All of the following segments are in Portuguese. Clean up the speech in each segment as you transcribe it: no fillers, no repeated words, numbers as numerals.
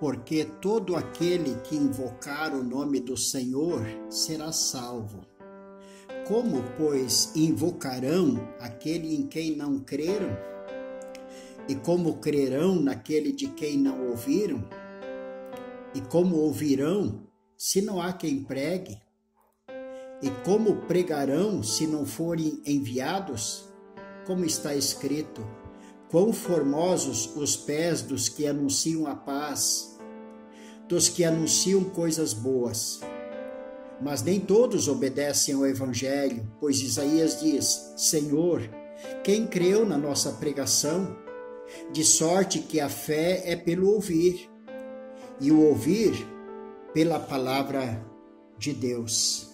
porque todo aquele que invocar o nome do Senhor será salvo. Como, pois, invocarão aquele em quem não creram? E como crerão naquele de quem não ouviram? E como ouvirão, se não há quem pregue? E como pregarão, se não forem enviados? Como está escrito: quão formosos os pés dos que anunciam a paz, dos que anunciam coisas boas. Mas nem todos obedecem ao Evangelho, pois Isaías diz: Senhor, quem creu na nossa pregação? De sorte que a fé é pelo ouvir, e o ouvir pela palavra de Deus.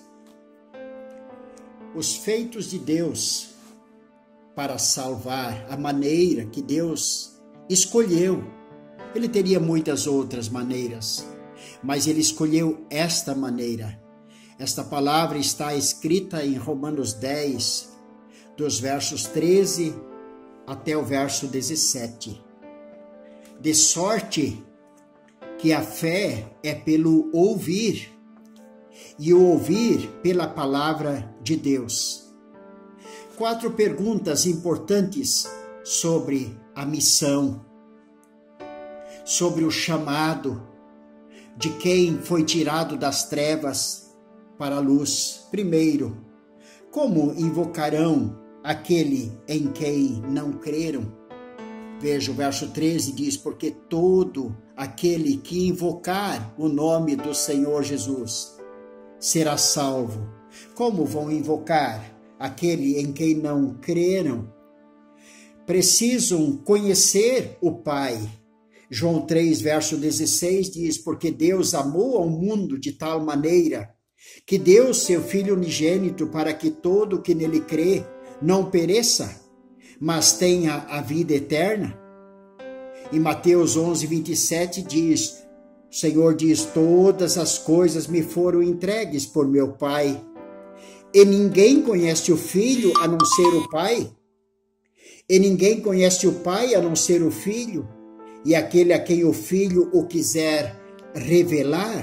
Os feitos de Deus para salvar, a maneira que Deus escolheu. Ele teria muitas outras maneiras, mas ele escolheu esta maneira. Esta palavra está escrita em Romanos 10, dos versos 13 até o verso 17. De sorte que a fé é pelo ouvir, e o ouvir pela palavra de Deus. 4 perguntas importantes sobre a missão, sobre o chamado de quem foi tirado das trevas para a luz. Primeiro, como invocarão aquele em quem não creram? Veja, o verso 13 diz: porque todo aquele que invocar o nome do Senhor Jesus será salvo. Como vão invocar aquele em quem não creram? Precisam conhecer o Pai. João 3, verso 16 diz: porque Deus amou ao mundo de tal maneira que deu seu Filho unigênito para que todo que nele crê não pereça, mas tenha a vida eterna. Em Mateus 11, 27 diz, o Senhor diz: todas as coisas me foram entregues por meu Pai, e ninguém conhece o Filho a não ser o Pai, e ninguém conhece o Pai a não ser o Filho, e aquele a quem o Filho o quiser revelar.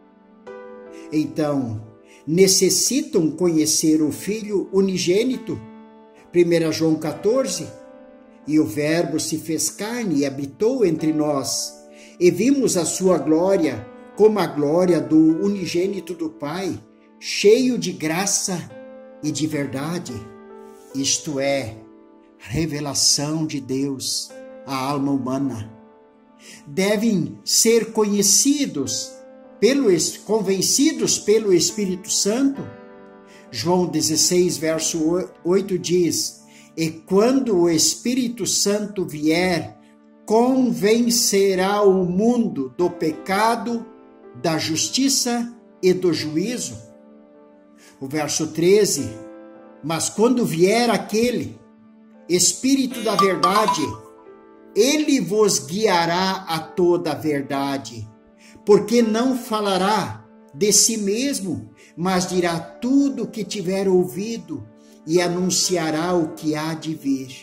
Então, necessitam conhecer o Filho unigênito. 1 João 14, e o Verbo se fez carne e habitou entre nós, e vimos a sua glória, como a glória do unigênito do Pai, cheio de graça e de verdade. Isto é, revelação de Deus à alma humana. Devem ser conhecidos, convencidos pelo Espírito Santo. João 16, verso 8 diz: e quando o Espírito Santo vier, convencerá o mundo do pecado, da justiça e do juízo. O verso 13: mas quando vier aquele Espírito da verdade, ele vos guiará a toda a verdade, porque não falará de si mesmo, mas dirá tudo o que tiver ouvido e anunciará o que há de vir.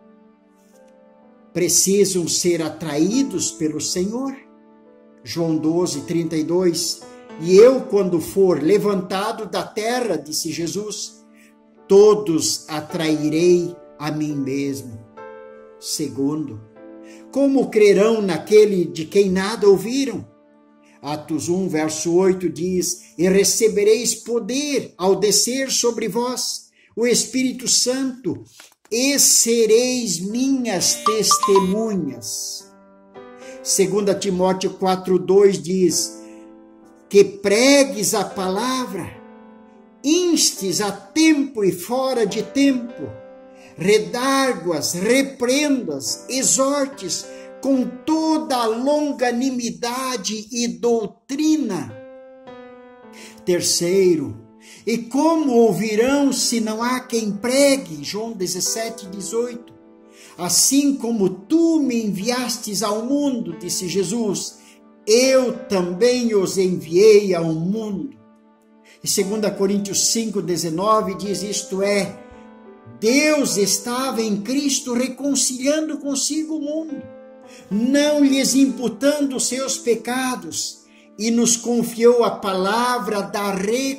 Precisam ser atraídos pelo Senhor. João 12, 32, e eu, quando for levantado da terra, disse Jesus, todos atrairei a mim mesmo. Segundo, como crerão naquele de quem nada ouviram? Atos 1, verso 8 diz: e recebereis poder ao descer sobre vós o Espírito Santo, e sereis minhas testemunhas. 2 Timóteo 4,2 diz: que pregues a palavra, instes a tempo e fora de tempo, redarguas, repreendas, exortes com toda a longanimidade e doutrina. Terceiro, e como ouvirão se não há quem pregue? João 17, 18. Assim como tu me enviastes ao mundo, disse Jesus, eu também os enviei ao mundo. E 2 Coríntios 5, 19 diz, isto é, Deus estava em Cristo reconciliando consigo o mundo, não lhes imputando seus pecados, e nos confiou a palavra da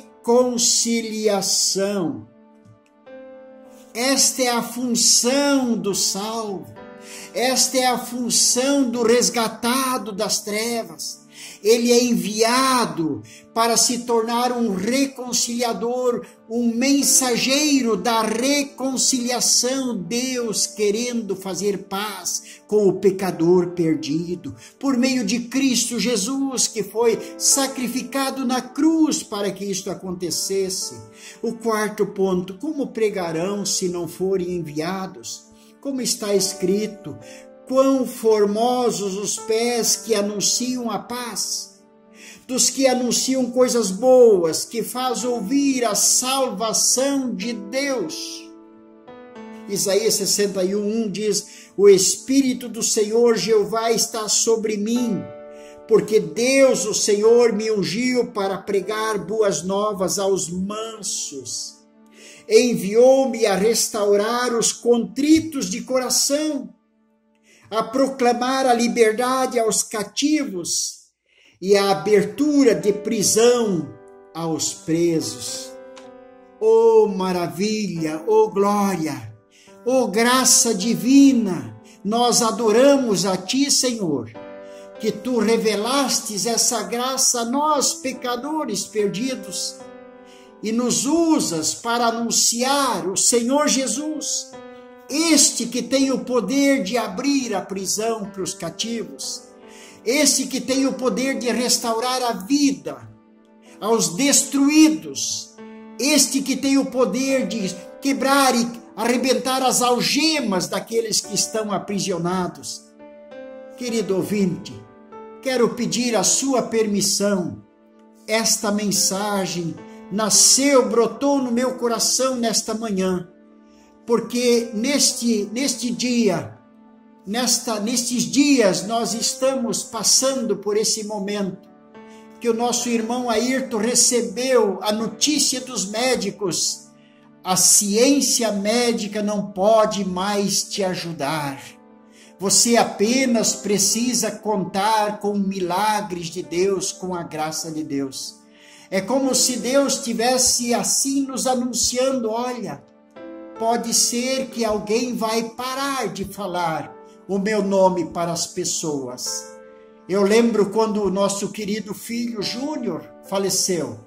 reconciliação. Esta é a função do salvo, esta é a função do resgatado das trevas. Ele é enviado para se tornar um reconciliador, um mensageiro da reconciliação, Deus querendo fazer paz com o pecador perdido, por meio de Cristo Jesus, que foi sacrificado na cruz para que isto acontecesse. O quarto ponto: como pregarão se não forem enviados? Como está escrito: quão formosos os pés que anunciam a paz, dos que anunciam coisas boas, que faz ouvir a salvação de Deus. Isaías 61:1 diz: o Espírito do Senhor Jeová está sobre mim, porque Deus, o Senhor, me ungiu para pregar boas novas aos mansos. Enviou-me a restaurar os contritos de coração, a proclamar a liberdade aos cativos e a abertura de prisão aos presos. Oh maravilha, oh glória, oh graça divina, nós adoramos a Ti, Senhor, que Tu revelastes essa graça a nós, pecadores perdidos, e nos usas para anunciar o Senhor Jesus, este que tem o poder de abrir a prisão para os cativos, este que tem o poder de restaurar a vida aos destruídos, este que tem o poder de quebrar e arrebentar as algemas daqueles que estão aprisionados. Querido ouvinte, quero pedir a sua permissão. Esta mensagem nasceu, brotou no meu coração nesta manhã, porque nestes dias nós estamos passando por esse momento, que o nosso irmão Ayrton recebeu a notícia dos médicos: a ciência médica não pode mais te ajudar, você apenas precisa contar com milagres de Deus, com a graça de Deus. É como se Deus estivesse assim nos anunciando: olha, pode ser que alguém vai parar de falar o meu nome para as pessoas. Eu lembro quando o nosso querido filho Júnior faleceu,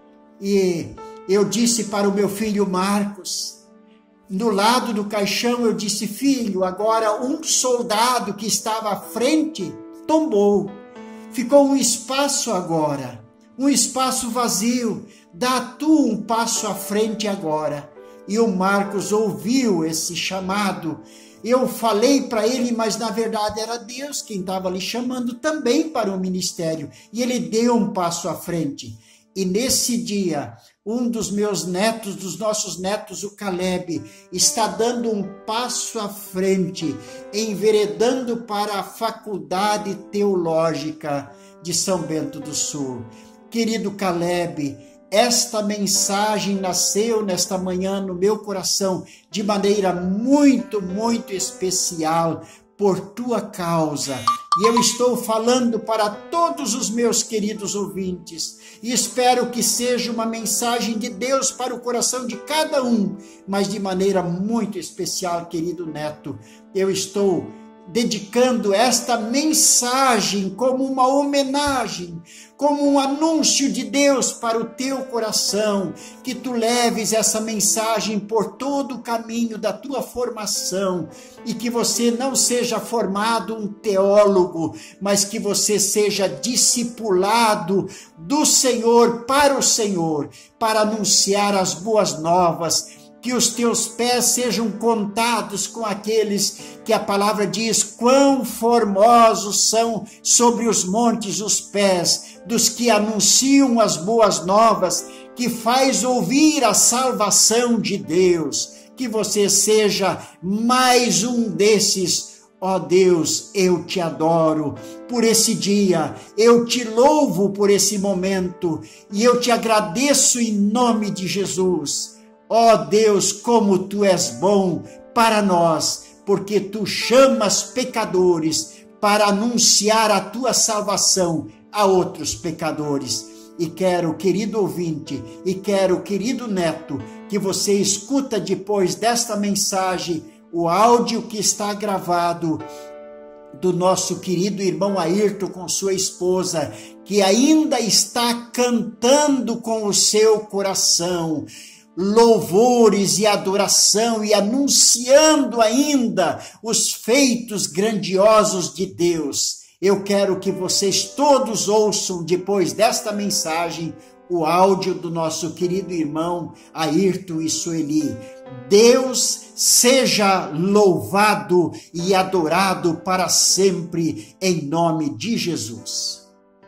e eu disse para o meu filho Marcos, no lado do caixão, eu disse: filho, agora um soldado que estava à frente tombou, ficou um espaço agora, um espaço vazio, dá tu um passo à frente agora. E o Marcos ouviu esse chamado. Eu falei para ele, mas na verdade era Deus quem estava lhe chamando também para o ministério. E ele deu um passo à frente. E nesse dia, um dos meus netos, dos nossos netos, o Caleb, está dando um passo à frente, enveredando para a Faculdade Teológica de São Bento do Sul. Querido Caleb, esta mensagem nasceu nesta manhã no meu coração de maneira muito, muito especial por tua causa. E eu estou falando para todos os meus queridos ouvintes e espero que seja uma mensagem de Deus para o coração de cada um, mas de maneira muito especial, querido neto. Eu estou dedicando esta mensagem como uma homenagem, como um anúncio de Deus para o teu coração, que tu leves essa mensagem por todo o caminho da tua formação e que você não seja formado um teólogo, mas que você seja discipulado do Senhor para o Senhor, para anunciar as boas novas, que os teus pés sejam contados com aqueles que a palavra diz: quão formosos são sobre os montes os pés dos que anunciam as boas novas, que faz ouvir a salvação de Deus. Que você seja mais um desses. Ó Deus, eu te adoro por esse dia, eu te louvo por esse momento e eu te agradeço em nome de Jesus. Ó Deus, como Tu és bom para nós, porque Tu chamas pecadores para anunciar a tua salvação a outros pecadores. E quero, querido ouvinte, e quero, querido neto, que você escuta depois desta mensagem o áudio que está gravado do nosso querido irmão Ayrton com sua esposa, que ainda está cantando com o seu coração louvores e adoração e anunciando ainda os feitos grandiosos de Deus. Eu quero que vocês todos ouçam depois desta mensagem o áudio do nosso querido irmão Ayrton e Sueli. Deus seja louvado e adorado para sempre, em nome de Jesus.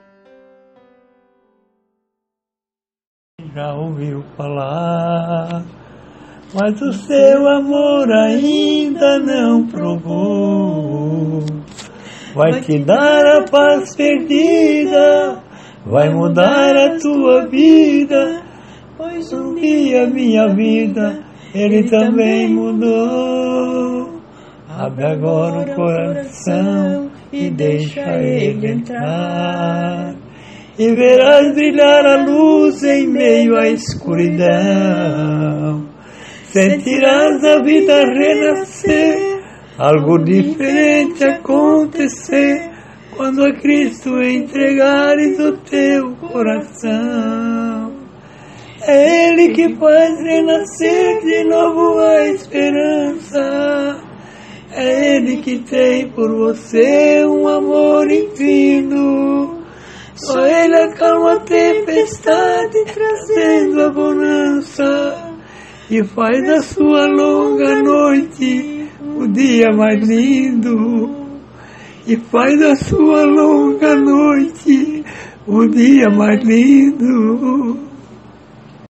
Já ouviu falar, mas o seu amor ainda não provou. Vai te dar a paz perdida, vai mudar a tua vida, pois um dia minha vida Ele também mudou. Abre agora o coração e deixa Ele entrar, e verás brilhar a luz em meio à escuridão. Sentirás a vida renascer, algo diferente acontecer, quando a Cristo entregares o teu coração. É Ele que faz renascer de novo a esperança. É Ele que tem por você um amor infinito. Só Ele acalma a tempestade, trazendo a bonança, e faz da sua longa noite o dia mais lindo. E faz da sua longa noite o dia mais lindo.